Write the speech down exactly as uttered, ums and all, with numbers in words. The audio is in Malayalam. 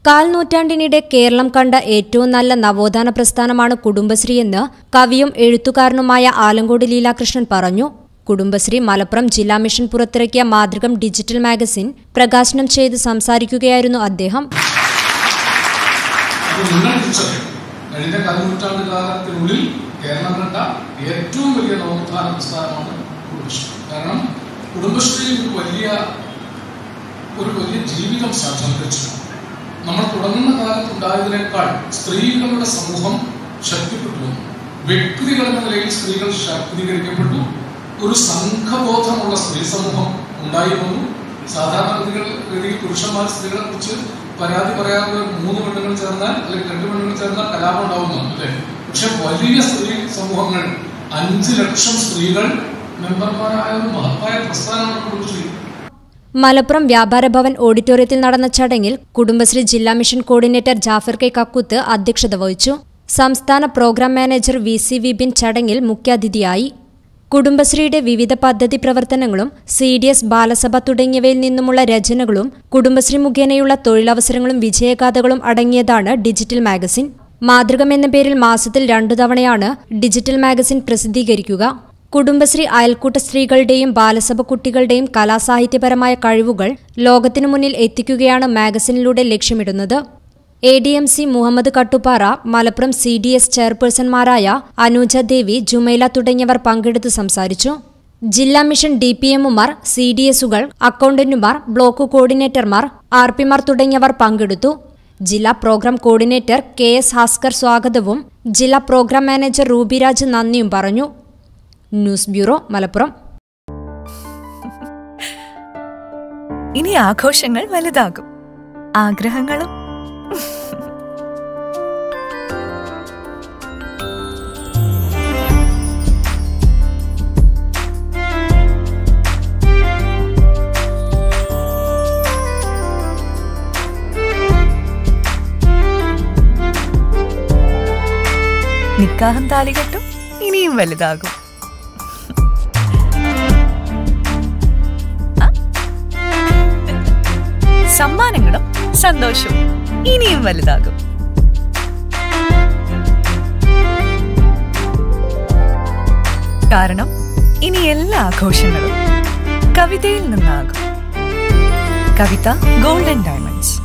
കാൽ നൂറ്റാണ്ടിനിടെ കേരളം കണ്ട ഏറ്റവും നല്ല നവോത്ഥാന പ്രസ്ഥാനമാണ് കുടുംബശ്രീ എന്ന് കവിയും എഴുത്തുകാരനുമായ ആലങ്കോട് ലീലാകൃഷ്ണൻ പറഞ്ഞു. കുടുംബശ്രീ മലപ്പുറം ജില്ലാ മിഷൻ പുറത്തിറക്കിയ മാതൃകം ഡിജിറ്റൽ മാഗസിൻ പ്രകാശനം ചെയ്ത് സംസാരിക്കുകയായിരുന്നു അദ്ദേഹം. കഴിഞ്ഞ കാൽനൂറ്റാണ്ട് കാലത്തിനുള്ളിൽ കേരളം കണ്ട ഏറ്റവും വലിയ നവോത്ഥാന പ്രസ്ഥാനമാണ് കുടുംബശ്രീ. കാരണം കുടുംബശ്രീ ഒരു വലിയ ഒരു വലിയ ജീവിതം സാക്ഷാത്കരിച്ചു. നമ്മൾ തുടങ്ങുന്ന കാലത്തുണ്ടായതിനേക്കാൾ സ്ത്രീകളുടെ സമൂഹം ശക്തിപ്പെട്ടു. വ്യക്തികൾ എന്ന നിലയിൽ സ്ത്രീകൾ ശാക്തീകരിക്കപ്പെട്ടു. ഒരു സംഘബോധമുള്ള സ്ത്രീ സമൂഹം ഉണ്ടായി വന്നു. സാധാരണ രീതിയിൽ പുരുഷന്മാർ സ്ത്രീകളെ കുറിച്ച് പരാതി പറയാതെ മൂന്ന് പെണ്ണുങ്ങൾ ചേർന്നാൽ അല്ലെങ്കിൽ രണ്ട് പെണ്ണുങ്ങൾ ചേർന്നാൽ കലാപം ഉണ്ടാവുന്നു അല്ലേ. പക്ഷെ വലിയ സ്ത്രീ സമൂഹങ്ങൾ, അഞ്ച് ലക്ഷം സ്ത്രീകൾ മെമ്പർമാരായ ഒരു മഹത്തായ പ്രസ്ഥാനമാണ് കുടുംബശ്രീ. മലപ്പുറം വ്യാപാര ഭവൻ ഓഡിറ്റോറിയത്തിൽ നടന്ന ചടങ്ങിൽ കുടുംബശ്രീ ജില്ലാ mission coordinator Jafar K Kakkuth അധ്യക്ഷത വഹിച്ചു. സംസ്ഥാന programme manager V C Vipin ചടങ്ങിൽ മുഖ്യാതിഥിയായി. കുടുംബശ്രീയുടെ വിവിധ പദ്ധതി പ്രവർത്തനങ്ങളും സി ഡി എസ് ബാലസഭ തുടങ്ങിയവയിൽ നിന്നുമുള്ള രചനകളും കുടുംബശ്രീ മുഖേനയുള്ള തൊഴിലവസരങ്ങളും വിജയഗാഥകളും അടങ്ങിയതാണ് ഡിജിറ്റൽ മാഗസിൻ. മാതൃകം എന്ന പേരിൽ മാസത്തിൽ രണ്ടു തവണയാണ് ഡിജിറ്റൽ മാഗസിൻ പ്രസിദ്ധീകരിക്കുക. കുടുംബശ്രീ അയൽക്കൂട്ട സ്ത്രീകളുടെയും ബാലസഭ കുട്ടികളുടെയും കലാസാഹിത്യപരമായ കഴിവുകൾ ലോകത്തിനു മുന്നിൽ എത്തിക്കുകയാണ് മാഗസിനിലൂടെ ലക്ഷ്യമിടുന്നത്. A D M C Muhammad Kattupara, Malappuram C D S ചെയർപേഴ്സൺമാരായ അനൂജ ദേവി, ജുമൈല തുടങ്ങിയവർ പങ്കെടുത്ത് സംസാരിച്ചു. ജില്ലാ മിഷൻ ഡി പി എമ്മുമാർ, സി ഡി എസുകൾ, അക്കൌണ്ടന്റുമാർ, ബ്ലോക്ക് കോർഡിനേറ്റർമാർ, ആർ പിമാർ തുടങ്ങിയവർ പങ്കെടുത്തു. ജില്ലാ programme coordinator K S Bhaskar സ്വാഗതവും ജില്ലാ പ്രോഗ്രാം മാനേജർ റൂബിരാജ് നന്ദിയും പറഞ്ഞു. News bureau, Malappuram. ഇനി ആഘോഷങ്ങൾ വലുതാകും, ആഗ്രഹങ്ങളും. നിക്കാഹും താലികെട്ടും ഇനിയും വലുതാകും. സമ്മാനങ്ങളും സന്തോഷവും ഇനിയും വലുതാകും. കാരണം ഇനി എല്ലാ ആഘോഷങ്ങളും കവിതയിൽ നിന്നാകും. കവിത ഗോൾഡൻ ഡയമണ്ട്സ്.